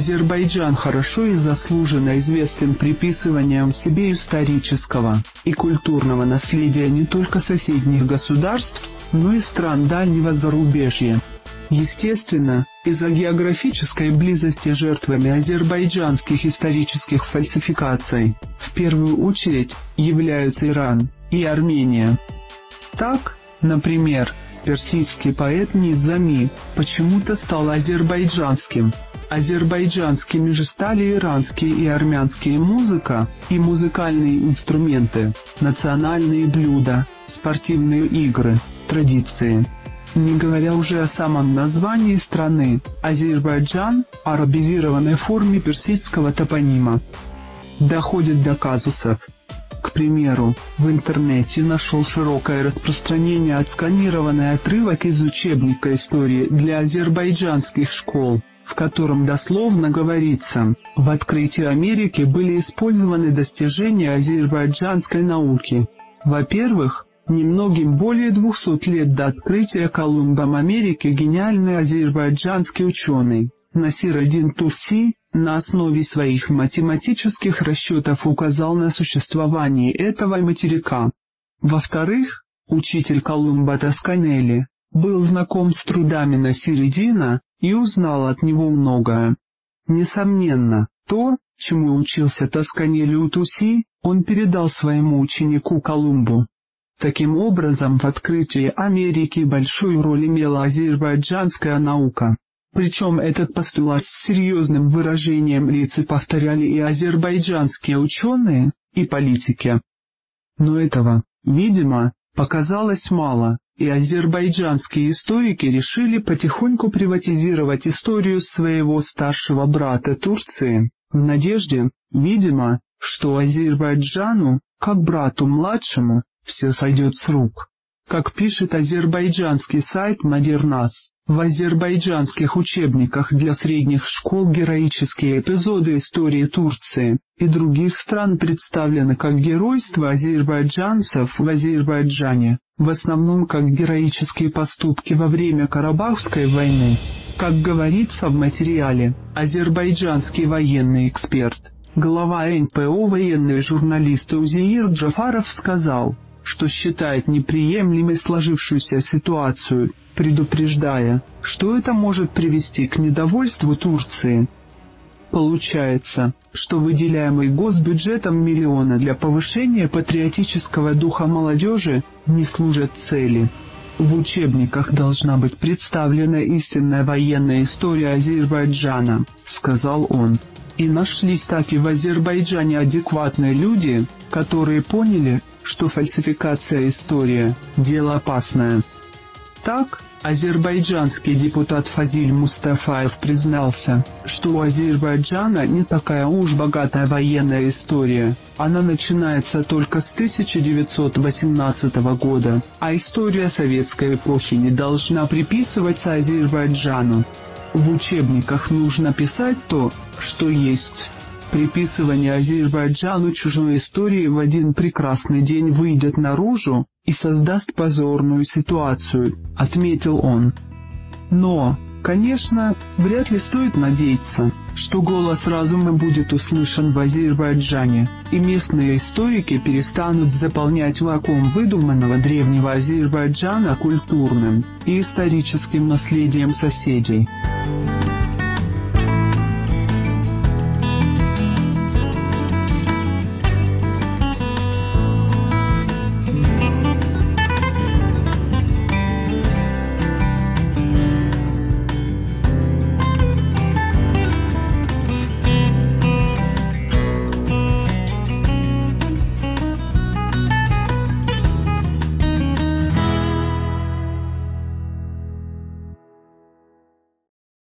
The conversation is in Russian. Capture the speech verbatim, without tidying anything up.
Азербайджан хорошо и заслуженно известен приписыванием себе исторического и культурного наследия не только соседних государств, но и стран дальнего зарубежья. Естественно, из-за географической близости жертвами азербайджанских исторических фальсификаций, в первую очередь, являются Иран и Армения. Так, например, персидский поэт Низами почему-то стал азербайджанским. Азербайджанскими же стали иранские и армянские музыка и музыкальные инструменты, национальные блюда, спортивные игры, традиции. Не говоря уже о самом названии страны – Азербайджан, арабизированной форме персидского топонима. Доходит до казусов. К примеру, в интернете нашел широкое распространение отсканированный отрывок из учебника истории для азербайджанских школ, в котором дословно говорится: в открытии Америки были использованы достижения азербайджанской науки. Во-первых, немногим более двухсот лет до открытия Колумбом Америки гениальный азербайджанский ученый Насир-ад-Дин Туси на основе своих математических расчетов указал на существование этого материка. Во-вторых, учитель Колумба Тосканелли был знаком с трудами Насир-ад-Дина и узнал от него многое. Несомненно, то, чему учился Тосканелли у Туси, он передал своему ученику Колумбу. Таким образом, в открытии Америки большую роль имела азербайджанская наука. Причем этот постулат с серьезным выражением лица повторяли и азербайджанские ученые, и политики. Но этого, видимо, показалось мало, и азербайджанские историки решили потихоньку приватизировать историю своего старшего брата Турции, в надежде, видимо, что Азербайджану, как брату младшему, все сойдет с рук. Как пишет азербайджанский сайт Модернас, в азербайджанских учебниках для средних школ героические эпизоды истории Турции и других стран представлены как геройство азербайджанцев в Азербайджане, в основном как героические поступки во время Карабахской войны. Как говорится в материале, азербайджанский военный эксперт, глава эн пэ о военный журналист Узеир Джафаров сказал, что считает неприемлемой сложившуюся ситуацию, предупреждая, что это может привести к недовольству Турции. Получается, что выделяемый госбюджетом миллионы для повышения патриотического духа молодежи не служат цели. В учебниках должна быть представлена истинная военная история Азербайджана, сказал он. И нашлись таки в Азербайджане адекватные люди, которые поняли, что фальсификация истории – дело опасное. Так, азербайджанский депутат Фазиль Мустафаев признался, что у Азербайджана не такая уж богатая военная история, она начинается только с тысяча девятьсот восемнадцатого года, а история советской эпохи не должна приписываться Азербайджану. В учебниках нужно писать то, что есть. Приписывание Азербайджану чужой истории в один прекрасный день выйдет наружу и создаст позорную ситуацию, отметил он. Но, конечно, вряд ли стоит надеяться, что голос разума будет услышан в Азербайджане, и местные историки перестанут заполнять вакуум выдуманного древнего Азербайджана культурным и историческим наследием соседей.